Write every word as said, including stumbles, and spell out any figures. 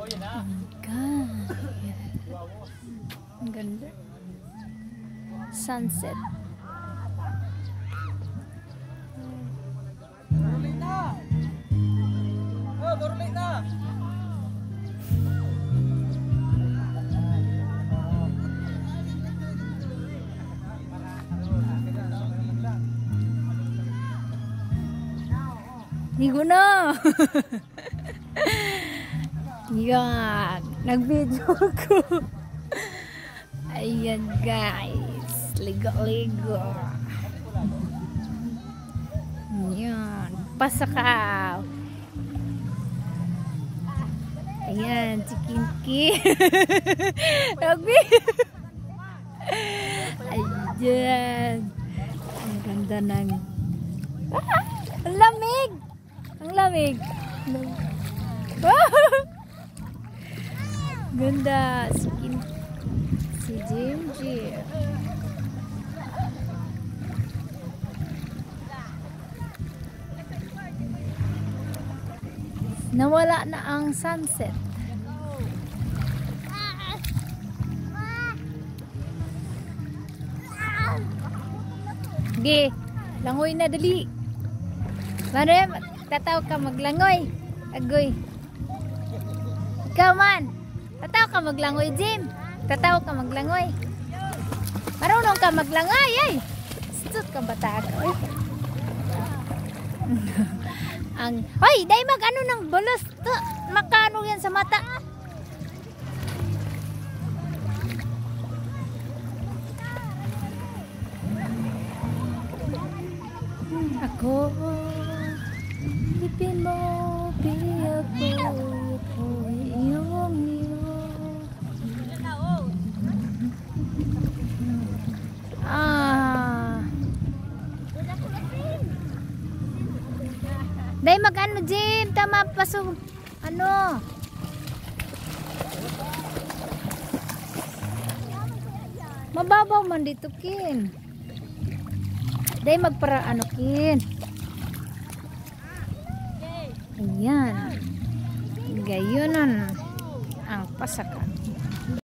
God. Ang ganda. Sunset. Barulit na! Oh, barulit na! Ligo na! Yan! Nag-video ko! Ayan guys! Ligo-ligo! Yan! Pasakaw! Ayan! Si Kinky! Nag-video! Ayan! Ang ganda ng... Ah! Ang lamig! Ang lamig. Ganda. Skin. Si Jimji. Nawala na ang sunset. Ge, langoy na dali. Mare, tataw ka maglangoy. Agoy. Ikaw man. Tataw ka maglangoy, Jim. Tataw ka maglangoy. Marunong ka maglangoy, ay. Stut ka bata ka, oy. Ang, hoy, dahil mag ano ng balas. Makano yan sa mata. Ako. Ipin mo, piyak ko, iyong iyo. Ah. Dahil mag-ano, Jim, tama pasok. Ano? Mababaw man dito, Kin. Dahil magpara ano, Kin. Ayan. Gayonan ang pasaka.